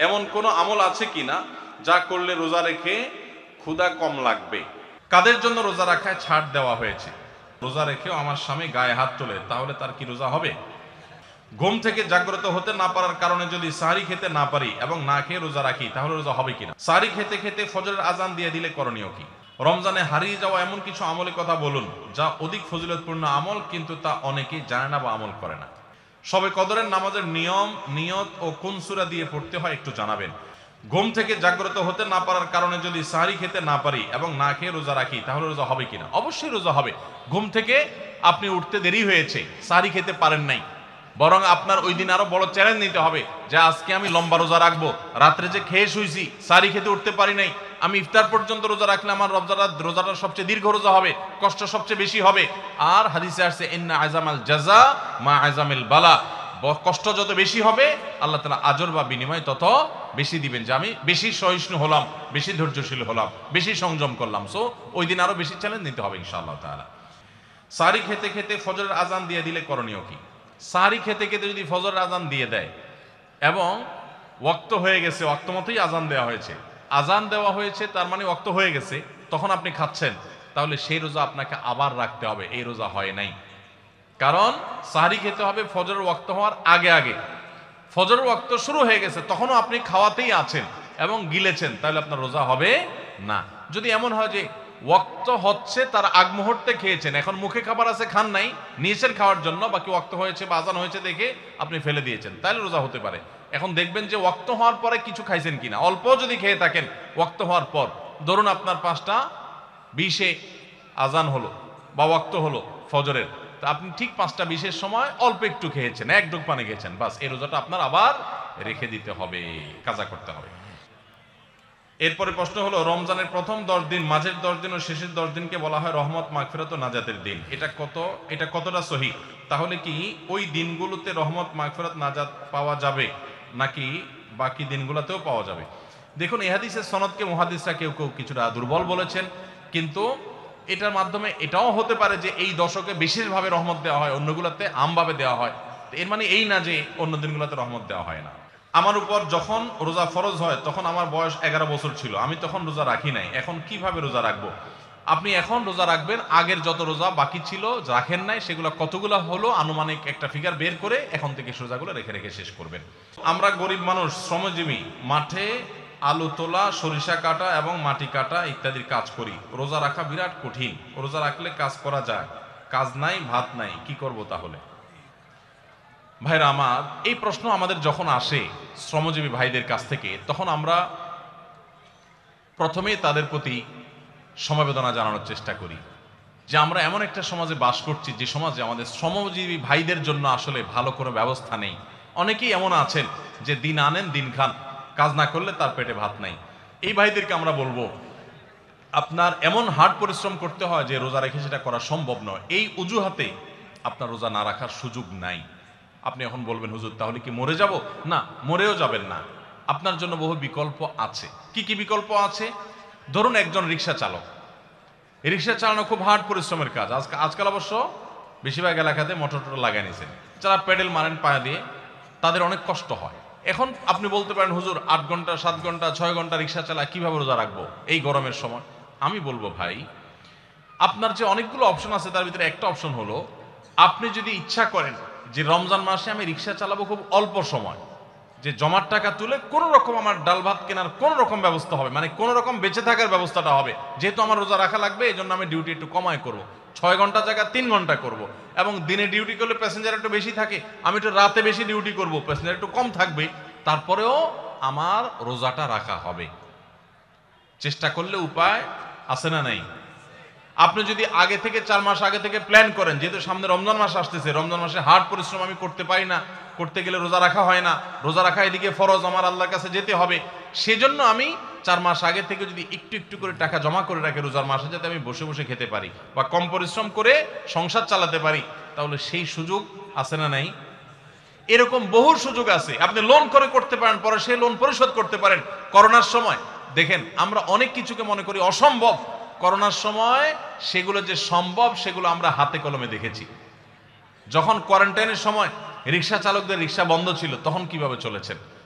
এমন কোনো আমল আছে কিনা যা করলে রোজা রেখে ক্ষুধা কম লাগবে? কাদের জন্য রোজা রাখায় ছাড় দেওয়া হয়েছে? রোজা রেখেও আমার স্বামী গায়ে হাত তোলে, তাহলে তার কি রোজা হবে? ঘুম থেকে জাগ্রত হতে না পারার কারণে যদি সাহরি খেতে না পারি এবং না খেয়ে রোজা রাখি, তাহলে রোজা হবে কিনা? সাহরি খেতে খেতে ফজরের আজান দিয়ে দিলে করণীয় কি? রমজানে হারিয়ে যাওয়া এমন কিছু আমলের কথা বলুন যা অধিক ফজিলতপূর্ণ আমল, কিন্তু তা অনেকেই জানে না বা আমল করে না। শবে কদরের নামাজের নিয়ম, নিয়ত ও কোন সূরা দিয়ে পড়তে হয় একটু জানাবেন। ঘুম থেকে জাগ্রত হতে না পারার কারণে যদি সাহরি খেতে না পারি এবং না খেয়ে রোজা রাখি, তাহলে রোজা হবে কিনা? অবশ্যই রোজা হবে। ঘুম থেকে আপনি উঠতে দেরি হয়েছে, সাহরি খেতে পারেন নাই, বরং আপনার ওই দিন আরো বড় চ্যালেঞ্জ নিতে হবে যে আজকে আমি লম্বা রোজা রাখবো। রাত্রে যে খেয়ে শুইছি, সাহরি খেতে উঠতে পারি নাই, আমি ইফতার পর্যন্ত রোজা রাখলে আমার রোজাটা সবচেয়ে দীর্ঘ রোজা হবে, কষ্ট সবচেয়ে বেশি হবে। আর হাদিসে আসছে ইন্না আযামাল জাযা মা আযামিল বালা, কষ্ট যত বেশি হবে আল্লাহ তাআলা আজর বা বিনিময় তত বেশি দিবেন। যে আমি বেশি সহিষ্ণু হলাম, বেশি ধৈর্যশীল হলাম, বেশি সংযম করলাম, সো ওই দিন আরো বেশি চ্যালেঞ্জ নিতে হবে ইনশাআল্লাহ তাআলা। সাহরি খেতে খেতে ফজরের আজান দিয়ে দিলে করণীয় কি? সাহরি খেতে খেতে যদি ফজরের আজান দিয়ে দেয় এবং ওয়াক্ত হয়ে গেছে, ওয়াক্ত মতোই আজান দেওয়া হয়েছে, আজান দেওয়া হয়েছে তার মানে ওয়াক্ত হয়ে গেছে, তখন আপনি খাচ্ছেন, তাহলে সেই রোজা আপনাকে আবার রাখতে হবে, এই রোজা হয় নাই। কারণ সাহরি খেতে হবে ফজরের ওয়াক্ত হওয়ার আগে আগে। ফজরের ওয়াক্ত শুরু হয়ে গেছে, তখনও আপনি খাওয়াতেই আছেন এবং গিলেছেন, তাহলে আপনার রোজা হবে না। যদি এমন হয় যে ওয়াক্ত হচ্ছে তার আগ মুহূর্তে খেয়েছেন, এখন মুখে খাবার আছে, খান নাই, নিয়েছেন খাওয়ার জন্য, বাকি ওয়াক্ত হয়েছে বা আজান হয়েছে দেখে আপনি ফেলে দিয়েছেন, তাহলে রোজা হতে পারে। এখন দেখবেন যে ওয়াক্ত হওয়ার পরে কিছু খাইছেন কিনা, অল্প যদি খেয়ে থাকেন ওয়াক্ত হওয়ার পর, ধরুন আপনার 5:20 আজান হলো বা ওয়াক্ত হলো ফজরের, তা আপনি ঠিক 5:20 সময় অল্প একটু খেয়েছেন, এক ডুব পানি খেয়েছেন, বাস এই রোজাটা আপনার আবার রেখে দিতে হবে, কাজা করতে হবে। এরপরে প্রশ্ন হলো, রমজানের প্রথম 10 দিন, মাঝের 10 দিন ও শেষের 10 দিনকে বলা হয় রহমত, মাগফিরাত ও নাজাতের দিন, এটা কতটা সহিহ? তাহলে কি ওই দিনগুলোতে রহমত, মাগফিরাত, নাজাত পাওয়া যাবে নাকি বাকি দিনগুলোতেও পাওয়া যাবে? দেখুন, এই হাদিসের সনদকে মুহাদ্দিসরা কেউ কেউ কিছুটা দুর্বল বলেছেন, কিন্তু এটার মাধ্যমে এটাও হতে পারে যে এই দশকে বিশেষভাবে রহমত দেওয়া হয়, অন্যগুলোতে আমভাবে দেওয়া হয়। এর মানে এই না যে অন্য দিনগুলোতে রহমত দেওয়া হয় না। আমার উপর যখন রোজা ফরজ হয় তখন আমার বয়স 11 বছর ছিল, আমি তখন রোজা রাখি নাই, এখন কিভাবে রোজা রাখবো? আপনি এখন রোজা রাখবেন, আগের যত রোজা বাকি ছিল রাখেন নাই সেগুলো কতগুলো হলো আনুমানিক একটা ফিগার বের করে এখন থেকে রোজাগুলো রেখে রেখে শেষ করবেন। আমরা গরিব মানুষ, শ্রমজীবী, মাঠে আলু তোলা, সরিষা কাটা এবং মাটি কাটা ইত্যাদির কাজ করি, রোজা রাখা বিরাট কঠিন, রোজা রাখলে কাজ করা যায়, কাজ নাই ভাত নাই, কি করব তাহলে? ভাইরা আমার, এই প্রশ্ন আমাদের যখন আসে শ্রমজীবী ভাইদের কাছ থেকে, তখন আমরা প্রথমেই তাদের প্রতি সমবেদনা জানানোর চেষ্টা করি যে আমরা এমন একটা সমাজে বাস করছি যে সমাজে আমাদের শ্রমজীবী ভাইদের জন্য আসলে ভালো কোনো ব্যবস্থা নেই। অনেকেই এমন আছেন যে দিন আনেন দিন খান, কাজ না করলে তার পেটে ভাত নাই। এই ভাইদেরকে আমরা বলবো, আপনার এমন হার্ড পরিশ্রম করতে হয় যে রোজা রেখে সেটা করা সম্ভব নয়, এই অজুহাতে আপনার রোজা না রাখার সুযোগ নাই। আপনি এখন বলবেন, হুজুর তাহলে কি মরে যাব? না, মরেও যাবেন না, আপনার জন্য বহু বিকল্প আছে। কি কি বিকল্প আছে? ধরুন একজন রিক্সা চালক, রিক্সা চালানো খুব হার্ড পরিশ্রমের কাজ। আজকাল অবশ্য বেশিরভাগ এলাকাতে মোটর লাগাই নিয়েছেন, যারা প্যাডেল মারেন পায়ে দিয়ে, তাদের অনেক কষ্ট হয়। এখন আপনি বলতে পারেন, হুজুর 8 ঘন্টা 7 ঘন্টা 6 ঘন্টা রিক্সা চালায় কিভাবে রোজা রাখবো এই গরমের সময়? আমি বলবো, ভাই আপনার যে অনেকগুলো অপশন আছে তার ভিতরে একটা অপশন হলো, আপনি যদি ইচ্ছা করেন যে রমজান মাসে আমি রিক্সা চালাবো খুব অল্প সময়, যে জমার টাকা তুলে কোন রকম আমার ডাল ভাত কেনার কোন রকম ব্যবস্থা হবে, মানে কোন রকম বেঁচে থাকার ব্যবস্থাটা হবে, যেহেতু আমার রোজা রাখা লাগবে এই জন্য আমি ডিউটি একটু কমায় করব, 6 ঘন্টা জায়গা 3 ঘন্টা করব, এবং দিনে ডিউটি করলে প্যাসেঞ্জার একটু বেশি থাকে, আমি একটু রাতে বেশি ডিউটি করব, প্যাসেঞ্জার একটু কম থাকবে, তারপরেও আমার রোজাটা রাখা হবে। চেষ্টা করলে উপায় আছে না নাই? আপনি যদি আগে থেকে 4 মাস আগে থেকে প্ল্যান করেন, যেহেতু সামনে রমজান মাস আসতেছে, রমজান মাসে হার্ড পরিশ্রম আমি করতে পারি না, করতে গেলে রোজা রাখা হয় না, রোজা রাখা এদিকে ফরজ, আমার আল্লাহর কাছে যেতে হবে, সেজন্য আমি 4 মাস আগে থেকে যদি একটু একটু করে টাকা জমা করে রাখি রোজার মাসে, যাতে আমি বসে বসে খেতে পারি বা কম পরিশ্রম করে সংসার চালাতে পারি, তাহলে সেই সুযোগ আছে না নাই? এরকম বহু সুযোগ আছে। আপনি লোন করে করতে পারেন, পরে সেই লোন পরিশোধ করতে পারেন। করোনার সময় দেখেন আমরা অনেক কিছুকে মনে করি অসম্ভব, করোনার সময় সেগুলো যে সম্ভব সেগুলো আমরা হাতে কলমে দেখেছি। যখন কোয়ারেন্টাইনের সময় রিক্সা চালকদের রিক্সা বন্ধ ছিল তখন কিভাবে চলেছেন,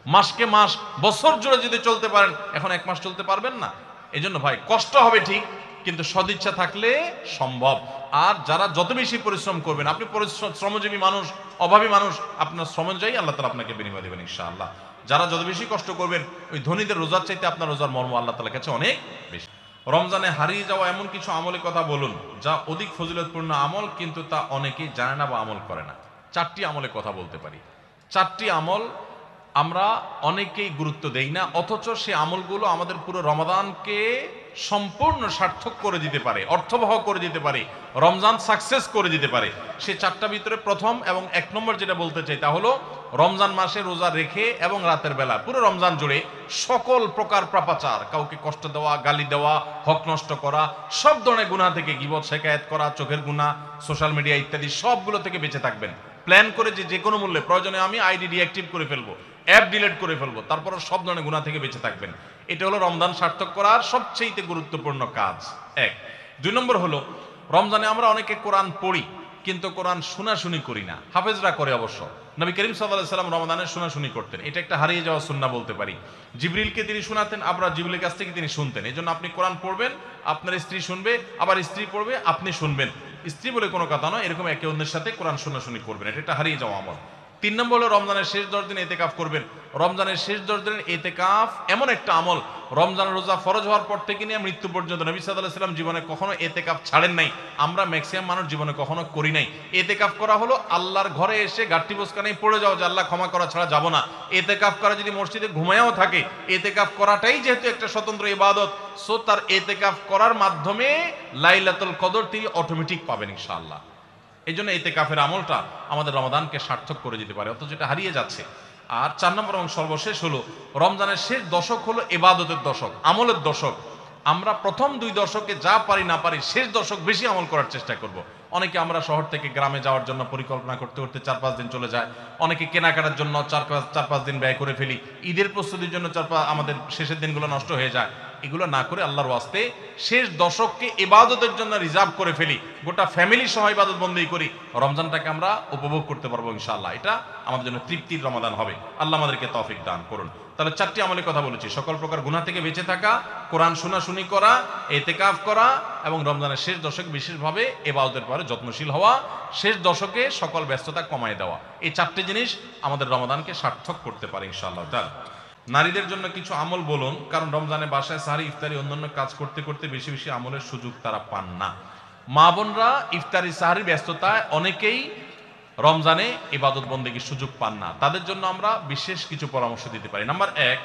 মাসকে মাস, বছর জুড়ে যদি চলতে পারেন, এখন 1 মাস চলতে পারবেন না? এই জন্য ভাই কষ্ট হবে ঠিক, কিন্তু সদিচ্ছা থাকলে সম্ভব। আর যারা যত বেশি পরিশ্রম করবেন, আপনি শ্রমজীবী মানুষ, অভাবী মানুষ, আপনার শ্রম অনুযায়ী আল্লাহ তাআলা আপনাকে বিনিময় দেবেন ইনশাআল্লাহ। যারা যত বেশি কষ্ট করবেন, ওই ধনীদের রোজার চাইতে আপনার রোজার মর্ম আল্লাহ তাআলার কাছে অনেক বেশি। রমজানে হারিয়ে যাওয়া এমন কিছু আমলের কথা বলুন যা অধিক ফজিলতপূর্ণ আমল, কিন্তু তা অনেকেই জানে না বা আমল করে না। 4টি আমলের কথা বলতে পারি। 4টি আমল আমরা অনেকেই গুরুত্ব দেই না, অথচ সে আমলগুলো আমাদের পুরো রমাদানকে সম্পূর্ণ সার্থক করে দিতে পারে, অর্থবহ করে দিতে পারে, রমজান সাকসেস করে দিতে পারে। সে 4টার ভিতরে প্রথম এবং 1 নম্বর যেটা বলতে চাই তা হলো রমজান মাসে রোজা রেখে এবং রাতের বেলা পুরো রমজান জুড়ে সকল প্রকার পাপাচার, কাউকে কষ্ট দেওয়া, গালি দেওয়া, হক নষ্ট করা, সব ধরনের গুনাহ থেকে, গীবত শেকায়েত করা, চোখের গুনাহ, সোশ্যাল মিডিয়া ইত্যাদি সবগুলো থেকে বেঁচে থাকবেন। প্ল্যান করে যে কোনো মূল্যে, প্রয়োজনে আমি আইডি ডিঅ্যাক্টিভ করে ফেলবো, অ্যাপ ডিলিট করে ফেলবো, তারপর সব ধরনের গুনাহ থেকে বেঁচে থাকবেন। এটা হলো রমজান সার্থক করার সবচেয়ে গুরুত্বপূর্ণ কাজ। 1। 2 নম্বর হলো রমজানে আমরা অনেকে কোরআন পড়ি, কিন্তু কোরআন শোনাশুনি করি না। হাফেজরা করে অবশ্য। নবী করিম সাল্লাল্লাহু আলাইহি সাল্লাম রমাদানে শোনাশুনি করতেন। এটা একটা হারিয়ে যাওয়া সুন্নাহ বলতে পারি। জিবরিলকে তিনি শোনাতেন, আবার জিবরিলের কাছ থেকে তিনি শুনতেন। এজন্য আপনি কোরআন পড়বেন, আপনার স্ত্রী শুনবে, আবার স্ত্রী পড়বে, আপনি শুনবেন। স্ত্রী বলে কোনো কথা নয়, এরকম একে অন্যের সাথে কোরআন শোনাশুনি করবেন। এটা একটা হারিয়ে যাওয়া আমল। 3 নম্বর হলো রমজানের শেষ 10 দিন ইতিকাফ করবেন। রমজানের শেষ 10 দিনের ইতিকাফ এমন একটা আমল, রমজান রোজা ফরজ হওয়ার পর থেকে নিয়ে মৃত্যু পর্যন্ত নবী সাল্লাল্লাহু আলাইহি ওয়াসাল্লাম জীবনে কখনো ইতিকাফ ছাড়েন নাই। আমরা ম্যাক্সিমাম মানুষ জীবনে কখনো করি নাই। ইতিকাফ করা হলো আল্লাহর ঘরে এসে গাঁটটি বোসকানেই পড়ে যাও যে আল্লাহ ক্ষমা করা ছাড়া যাব না। ইতিকাফ করা যদি মসজিদে ঘুমায়াও থাকে, ইতিকাফ করাটাই যেহেতু একটা স্বতন্ত্র ইবাদত, সো তার ইতিকাফ করার মাধ্যমে লাইলাতুল কদর তিনি অটোমেটিক পাবেন ইনশাআল্লাহ। এই জন্য ইতিকাফের আমলটা আমাদের রমাদানকে সার্থক করে দিতে পারে, অথচ এটা হারিয়ে যাচ্ছে। আর 4 নম্বর এবং সর্বশেষ হলো রমজানের শেষ দশক হলো ইবাদতের দশক, আমলের দশক। আমরা প্রথম 2 দশকে যা পারি না পারি, শেষ দশক বেশি আমল করার চেষ্টা করব। অনেকে আমরা শহর থেকে গ্রামে যাওয়ার জন্য পরিকল্পনা করতে করতে 4-5 দিন চলে যায়। অনেকে কেনাকাটার জন্য 4-5 দিন ব্যয় করে ফেলি। ঈদের প্রস্তুতির জন্য আমাদের শেষের দিনগুলো নষ্ট হয়ে যায়। এগুলো না করে আল্লাহর ওয়াস্তে শেষ দশককে ইবাদতের জন্য রিজার্ভ করে ফেলি, গোটা ফ্যামিলি সহ ইবাদত বন্দেগী করি, রমজানটাকে আমরা উপভোগ করতে পারবো ইনশাআল্লাহ। এটা আমাদের জন্য তৃপ্তির রমাদান হবে। আল্লাহ আমাদেরকে তৌফিক দান করুন। তাহলে 4টি আমলের কথা বলেছি, সকল প্রকার গুনাহ থেকে বেঁচে থাকা, কোরআন শোনাশুনি করা, ইতিকাফ করা এবং রমজানের শেষ দশকে বিশেষভাবে ইবাদতের পরে যত্নশীল হওয়া, শেষ দশকে সকল ব্যস্ততা কমায় দেওয়া। এই 4টি জিনিস আমাদের রমাদানকে সার্থক করতে পারে ইনশাআল্লাহ তাআলা। নারীদের জন্য কিছু আমল বলুন, কারণ রমজানে বাসায় সাহারি, ইফতারি, অন্যান্য কাজ করতে করতে বেশি বেশি আমলের সুযোগ তারা পান না। মা বোনরা ইফতারি সাহারি ব্যস্ততায় অনেকেই রমজানে ইবাদত বন্দেগীর সুযোগ পান না, তাদের জন্য আমরা বিশেষ কিছু পরামর্শ দিতে পারি। নাম্বার 1,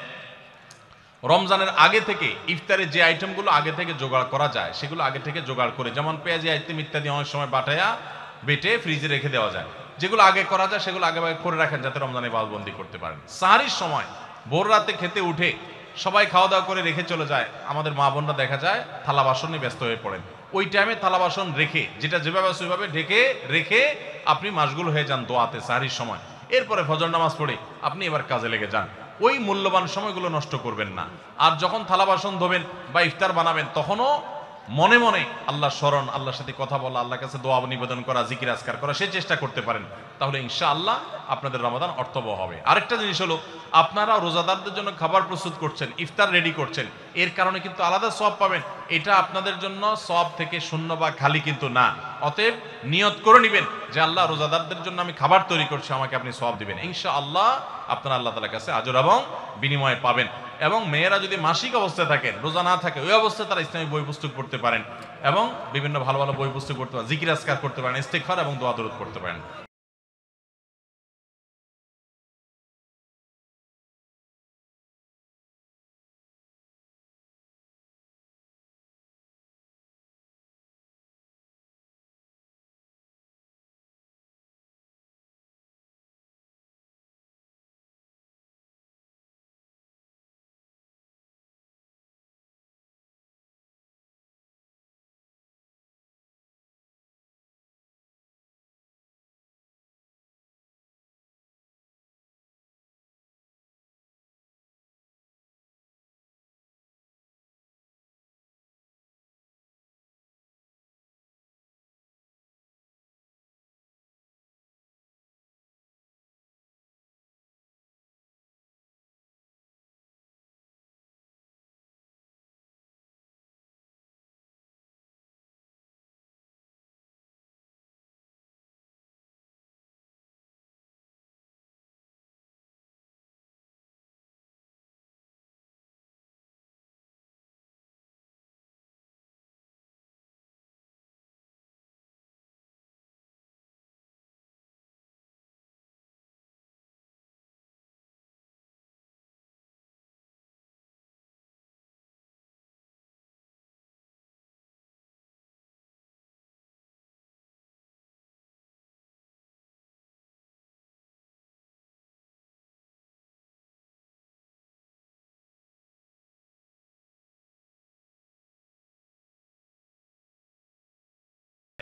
রমজানের আগে থেকে ইফতারের যে আইটেমগুলো আগে থেকে জোগাড় করা যায় সেগুলো আগে থেকে জোগাড় করে, যেমন পেঁয়াজি আইটেম ইত্যাদি অনেক সময় বাটায়া বেটে ফ্রিজে রেখে দেওয়া যায়। যেগুলো আগে করা যায় সেগুলো আগে করে রাখেন, যাতে রমজানে ইবাদতবন্দি করতে পারেন। সাহারির সময় ভোর রাতে খেতে উঠে সবাই খাওয়া দাওয়া করে রেখে চলে যায়, আমাদের মা বোনরা দেখা যায় থালা বাসন নিয়ে ব্যস্ত হয়ে পড়েন। ওই টাইমে থালা বাসন রেখে, যেটা যেভাবে সেভাবে ঢেকে রেখে আপনি মাশগুল হয়ে যান দোয়াতে সাহারির সময়। এরপরে ফজর নামাজ পড়ে আপনি এবার কাজে লেগে যান। ওই মূল্যবান সময়গুলো নষ্ট করবেন না। আর যখন থালা বাসন ধোবেন বা ইফতার বানাবেন, তখনও মনে মনে আল্লাহর স্মরণ, আল্লাহর সাথে কথা বলা, আল্লাহর কাছে দোয়া নিবেদন করা, জিকির আজকার করা, সে চেষ্টা করতে পারেন। তাহলে ইনশাআল্লাহ আপনাদের রমাদান অর্থবহ হবে। আরেকটা জিনিস হলো, আপনারা রোজাদারদের জন্য খাবার প্রস্তুত করছেন, ইফতার রেডি করছেন, এর কারণে কিন্তু আলাদা সওয়াব পাবেন। এটা আপনাদের জন্য সওয়াব থেকে শূন্য বা খালি কিন্তু না। অতএব নিয়ত করে নেবেন যে আল্লাহ, রোজাদারদের জন্য আমি খাবার তৈরি করছি, আমাকে আপনি সওয়াব দিবেন। ইনশাআল্লাহ আপনারা আল্লাহ তাআলার কাছে আজর এবং বিনিময় পাবেন। এবং মেয়েরা যদি মাসিক অবস্থায় থাকেন, রোজা না থাকে, ওই অবস্থায় তারা ইসলামিক বই পুস্তক পড়তে পারেন এবং বিভিন্ন ভালো ভালো বই পুস্তক পড়তে পারেন, জিকির আজকার করতে পারেন, ইস্তেগফার এবং দোয়া দরুদ পড়তে পারেন।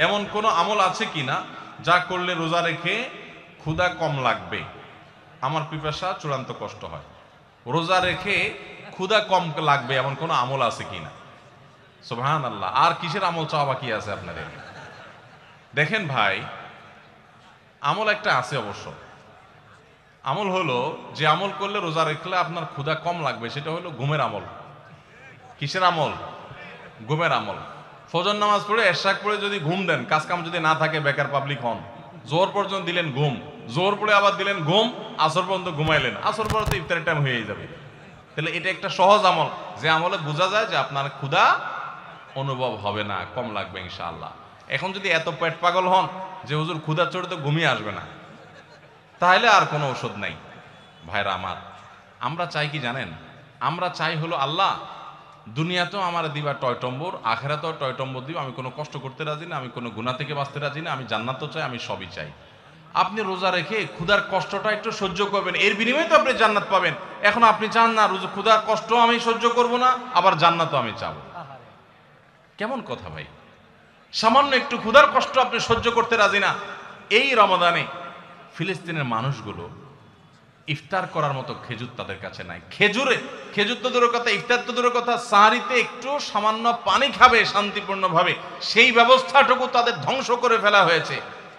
এমন কোনো আমল আছে কিনা যা করলে রোজা রেখে ক্ষুধা কম লাগবে, আমার পিপাসা চূড়ান্ত কষ্ট হয়, রোজা রেখে ক্ষুধা কম লাগবে এমন কোনো আমল আছে কিনা? সুবহানাল্লাহ। আর কিসের আমল চাওয়া বাকি আছে আপনাদের? দেখেন ভাই, আমল একটা আছে অবশ্য। আমল হলো, যে আমল করলে রোজা রাখলে আপনার ক্ষুধা কম লাগবে, সেটা হলো ঘুমের আমল। কিসের আমল? ঘুমের আমল। ফজর নামাজ পড়ে এশাক পড়ে যদি ঘুম দেন, কাজ কাম যদি না থাকে, বেকার পাবলিক হন, জোহর পর্যন্ত দিলেন ঘুম, জোহর পড়ে আবার দিলেন ঘুম, আসর পর্যন্ত ঘুমাইলেন, আসর পরে তো ইফতারের টাইম হয়ে যাবে। তাহলে এটা একটা সহজ আমল, যে আমলে বোঝা যায় যে আপনার ক্ষুধা অনুভব হবে না, কম লাগবে ইনশাআল্লাহ। এখন যদি এত পেট পাগল হন যে হুজুর ক্ষুধা চড়ে তো ঘুমিয়ে আসবে না, তাহলে আর কোনো ওষুধ নাই। ভাইরা আমার, আমরা চাই কি জানেন? আমরা চাই হলো আল্লাহ দুনিয়াতেও আমার দিবা টয়টম্বর, আখেরাতেও টয়টম্বর দিব। আমি কোনো কষ্ট করতে রাজি না, আমি কোনো গুনাহ থেকে বাঁচতে রাজি না, আমি জান্নাতও চাই, আমি সবই চাই। আপনি রোজা রেখে ক্ষুধার কষ্টটা একটু সহ্য করবেন, এর বিনিময়ে তো আপনি জান্নাত পাবেন। এখন আপনি চান না ক্ষুধার কষ্ট আমি সহ্য করব না, আবার জান্নাতও আমি চাবো। কেমন কথা ভাই? সামান্য একটু ক্ষুধার কষ্ট আপনি সহ্য করতে রাজি না। এই রমাদানে ফিলিস্তিনের মানুষগুলো ইফতার করার মতো খেজুর তাদের কাছে নাই। খেজুর তো দূরের কথা, ইফতার তো দূরের কথা, সাহারিতে একটু সামান্য পানি খাবে শান্তিপূর্ণভাবে, সেই ব্যবস্থাটুকু তাদের ধ্বংস করে ফেলা হয়েছে।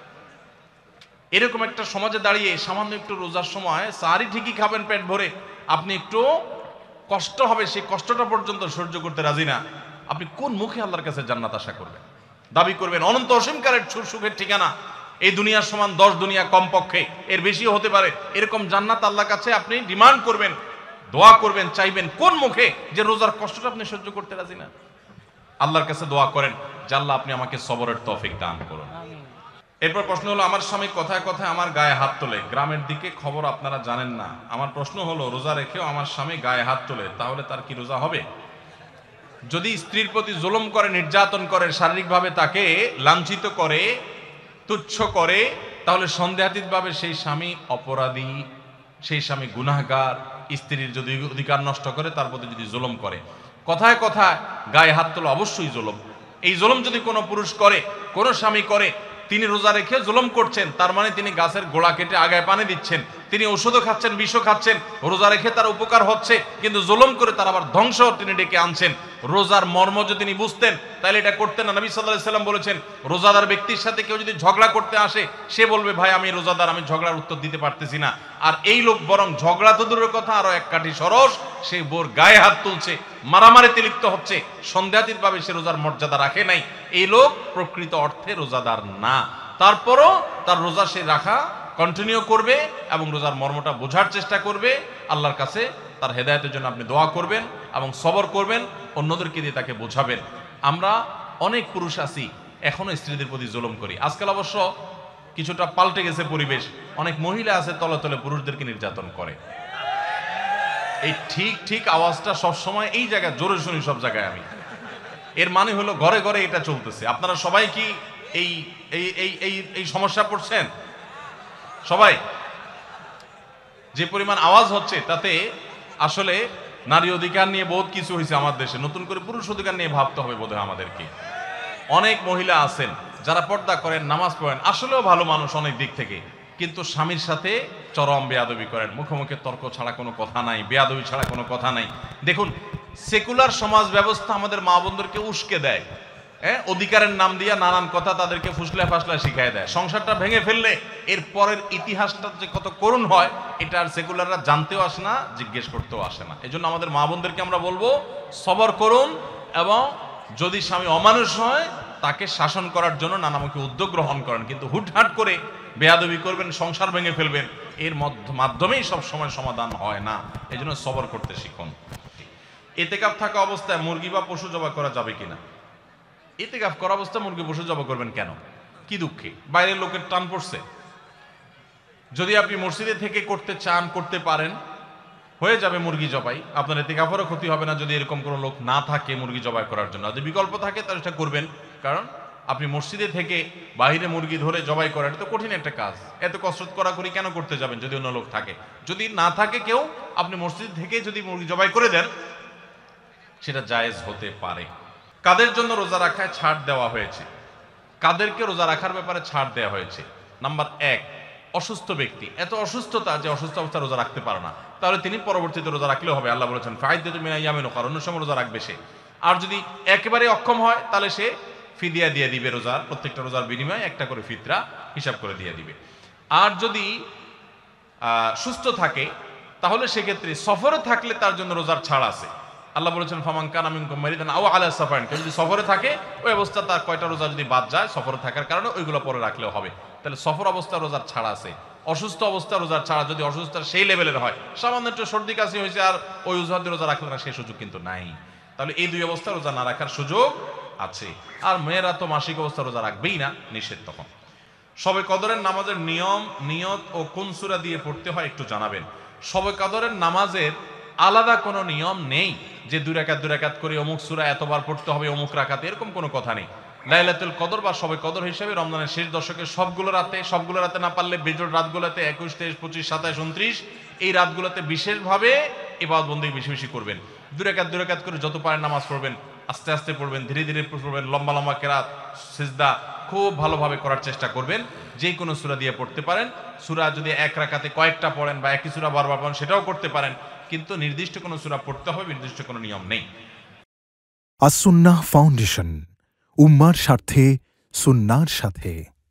এরকম একটা সমাজে দাঁড়িয়ে সামান্য একটু রোজার সময় সাহারি ঠিকই খাবেন পেট ভরে, আপনি একটু কষ্ট হবে, সেই কষ্টটা পর্যন্ত সহ্য করতে রাজি না। আপনি কোন মুখে আল্লাহর কাছে জান্নাত আশা করবেন, দাবি করবেন? অনন্ত অসীমকারের সুখের ঠিকানা এই দুনিয়ার সমান 10 দুনিয়া কমপক্ষে, এর বেশিও হতে পারে, এরকম জান্নাত আল্লাহর কাছে আপনি ডিমান্ড করবেন, দোয়া করবেন, চাইবেন কোন মুখে যে রোজার কষ্টটা আপনি সহ্য করতে রাজি না? আল্লাহর কাছে দোয়া করেন যে আল্লাহ আপনি আমাকে সবরের তৌফিক দান করুন। এরপর প্রশ্ন হলো, আমার স্বামী কথায় কথায় আমার গায়ে হাত তোলে, গ্রামের দিকে খবর আপনারা জানেন না। আমার প্রশ্ন হলো, রোজা রেখেও আমার স্বামী গায়ে হাত তোলে, তাহলে তার কি রোজা হবে? যদি স্ত্রীর প্রতি জুলুম করে, নির্যাতন করে, শারীরিকভাবে তাকে লাঞ্ছিত করে, তুচ্ছ করে, তাহলে সন্দেহাতীতভাবে সেই স্বামী অপরাধী, সেই স্বামী গুনাহগার। স্ত্রীর যদি অধিকার নষ্ট করে, তার প্রতি যদি জুলুম করে, কথায় কথায় গায়ে হাত তোলা অবশ্যই জুলুম। এই জুলুম যদি কোনো পুরুষ করে, কোনো স্বামী করে, তিনি রোজা রেখে জুলুম করছেন, তার মানে তিনি গাছের গোড়া কেটে আগায় পানি দিচ্ছেন, তিনি ওষুধও খাচ্ছেন, বিষও খাচ্ছেন। রোজা রেখে তার উপকার হচ্ছে, কিন্তু জুলুম করে তার আবার ধ্বংস তিনি ডেকে আনছেন। রোজার মর্ম যদি তিনি বুঝতেন, তাহলে এটা করতেন না। নবী সাল্লাল্লাহু আলাইহি সাল্লাম বলেছেন, রোজাদার ব্যক্তির সাথে কেউ যদি ঝগড়া করতে আসে, সে বলবে ভাই আমি রোজাদার, আমি ঝগড়ার উত্তর দিতে পারতেছি না। আর এই লোক বরং ঝগড়া তো দূরের কথা, আরো এক কাঠি সরস, সে বোর গায়ে হাত তুলছে, মারামারিতে লিপ্ত হচ্ছে, সন্দেহাতীতভাবে সে রোজার মর্যাদা রাখে নাই। এই লোক প্রকৃত অর্থে রোজাদার না। তারপরও তার রোজা সে রাখা কন্টিনিউ করবে এবং রোজার মর্মটা বোঝার চেষ্টা করবে। আল্লাহর কাছে তার হেদায়েতের জন্য আপনি দোয়া করবেন এবং সবর করবেন, অন্যদেরকে দিয়ে তাকে বোঝাবেন। আমরা অনেক পুরুষ আছি এখনো স্ত্রীদের প্রতি জুলুম করি। আজকাল অবশ্য কিছুটা পাল্টে গেছে পরিবেশ, অনেক মহিলা আছে তলে তলে পুরুষদেরকে নির্যাতন করে। এই ঠিক ঠিক আওয়াজটা সবসময় এই জায়গায় জোরে শুনি, সব জায়গায় আমি। এর মানে হলো ঘরে ঘরে এটা চলতেছে। আপনারা সবাই কি এই এই এই এই এই সমস্যা পড়ছেন? সবাই? যে পরিমাণ আওয়াজ হচ্ছে তাতে আসলে নারী অধিকার নিয়ে বহুত কিছু হয়েছে আমার দেশে, নতুন করে পুরুষ অধিকার নিয়ে ভাবতে হবে বোধহয় আমাদেরকে। অনেক মহিলা আছেন যারা পর্দা করেন, নামাজ পড়েন, আসলেও ভালো মানুষ অনেক দিক থেকে, কিন্তু স্বামীর সাথে চরম বেয়াদবি করেন। মুখে মুখে তর্ক ছাড়া কোনো কথা নাই, বেয়াদবি ছাড়া কোনো কথা নাই। দেখুন, সেকুলার সমাজ ব্যবস্থা আমাদের মা বোনদেরকে উস্কে দেয়, অধিকারের নাম দিয়ে নানান কথা তাদেরকে ফুসলা ফাসলা শিখায় দেয়। সংসারটা ভেঙে ফেললে এর পরের ইতিহাসটা যে কত করুণ হয়, এটা আর সেকুলাররা জানতেও আসে না, জিজ্ঞেস করতেও আসে না। এজন্য আমাদের মা বোনদেরকে আমরা বলবো, সবর করুন এবং যদি স্বামী অমানুষ হয় তাকে শাসন করার জন্য নানামুখী উদ্যোগ গ্রহণ করেন, কিন্তু হুটহাট করে বেয়াদবি করবেন, সংসার ভেঙে ফেলবেন, এর মাধ্যমেই সব সময় সমাধান হয় না। এজন্য সবর করতে শিখুন। ইতিকাফ থাকা অবস্থায় মুরগি বা পশু জবাই করা যাবে কিনা? ইতিকাফ করা অবস্থায় মুরগি পশু জবাই করবেন কেন? কি দুঃখে? বাইরের লোকের টান পড়ছে? যদি আপনি মসজিদে থেকে করতে চান, করতে পারেন, হয়ে যাবে মুরগি জবাই, আপনার ইতিকাফেরও ক্ষতি হবে না, যদি এরকম কোনো লোক না থাকে মুরগি জবাই করার জন্য। যদি বিকল্প থাকে তাহলে সেটা করবেন, কারণ আপনি মসজিদে থেকে বাইরে মুরগি ধরে জবাই করা এটা তো কঠিন একটা কাজ, এত কসরত করি কেন করতে যাবেন যদি অন্য লোক থাকে? যদি না থাকে কেউ, আপনি মসজিদ থেকে যদি মুরগি জবাই করে দেন, সেটা জায়েজ হতে পারে। কাদের জন্য রোজা রাখায় ছাড় দেওয়া হয়েছে? কাদেরকে রোজা রাখার ব্যাপারে ছাড় দেওয়া হয়েছে? নাম্বার 1, অসুস্থ ব্যক্তি। এত অসুস্থতা যে অসুস্থ অবস্থা রোজা রাখতে পারে না, তাহলে তিনি পরবর্তীতে রোজা রাখলেও হবে। আল্লাহ বলেছেন ফাইদ্দাতু মিন আইয়ামিন উখর, অন্য সময় রোজা রাখবে সে। আর যদি একেবারে অক্ষম হয় তাহলে সে ফিদিয়া দিয়ে দিবে, রোজার প্রত্যেকটা রোজার বিনিময়ে একটা করে ফিতরা হিসাব করে দিয়ে দিবে। আর যদি সুস্থ থাকে তাহলে সেক্ষেত্রে সফরে থাকলে তার জন্য রোজার ছাড় আছে। আল্লাহ বলেছেন ফামান কানা মিনকুম মারিদান আও আলা সাফারিন, কেউ যদি সফরে থাকে ওই অবস্থা তার কয়টা রোজা যদি বাদ যায় সফরে থাকার কারণে, ওইগুলো পরে রাখলেও হবে। তাহলে সফর অবস্থা রোজার ছাড় আছে। অসুস্থ অবস্থা রোজার ছাড়া, যদি অসুস্থতা সেই লেভেলের হয়, সামান্য একটু সর্দি কাশি হয়েছে আর ওই অজুহাতে রোজা রাখলে না, সেই সুযোগ কিন্তু নাই। তাহলে এই দুই অবস্থা রোজা না রাখার সুযোগ আছে। আর মেয়েরা তো মাসিক অবস্থা রোজা রাখবেই না, নিষেধ তখন। শবে কদরের নামাজের নিয়ম, নিয়ত ও কোন সূরা দিয়ে পড়তে হয় একটু জানাবেন। শবে কদরের নামাজের আলাদা কোনো নিয়ম নেই যে 2 রাকাত করে অমুক সূরা এতবার পড়তে হবে অমুক রাকাতে, এরকম কোনো কথা নেই। লাইলাতুল কদর বা শবে কদর হিসেবে রমজানের শেষ দশকের সবগুলো রাতে না পারলে বেজোড় রাতগুলোতে 21, 23, 25, 27, 29 এই রাতগুলোতে বিশেষভাবে ইবাদত বন্দেগী বেশি বেশি করবেন। 2 রাকাত করে যত পারেন নামাজ পড়বেন, আস্তে আস্তে পড়বেন, ধীরে ধীরে পড়বেন, লম্বা লম্বা কেরাত সিজদা খুব ভালোভাবে করার চেষ্টা করবেন। যে কোনো সূরা দিয়ে পড়তে পারেন। সূরা যদি 1 রাকাতে কয়েকটা পড়েন বা একই সূরা বারবার পড়েন সেটাও করতে পারেন, কিন্তু নির্দিষ্ট কোনো সূরা পড়তে হবে, নির্দিষ্ট কোনো নিয়ম নেই। আস-সুন্নাহ ফাউন্ডেশন, উম্মার স্বার্থে সুন্নাহর সাথে।